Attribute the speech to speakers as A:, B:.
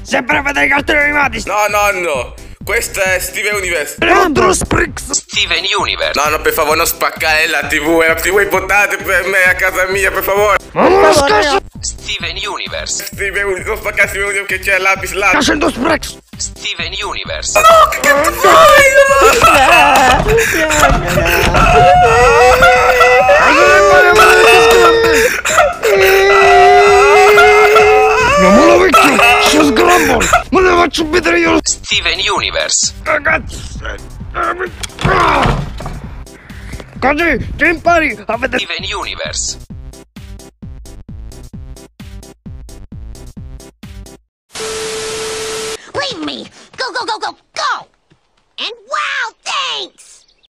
A: Sempre a vedere i cartoni animati.
B: No, nonno. Questo è Steven Universe.
A: Leandro Sprix.
C: Steven Universe.
B: Nonno, per favore, non spaccare la TV. È la TV importante per me a casa mia, per favore.
A: Ma non scherzo.
C: Steven Universe.
B: Steven Universe, non spaccare Steven Universe che c'è l'apis là.
A: Sta facendo Sprix.
C: Steven Universe.
B: No, che cazzo fai?
A: Non me lo vecchio. Si sgrambol. Me lo faccio vedere io.
C: Steven Universe.
A: Ragazzi. Così ti impari a vedere.
C: Steven Universe.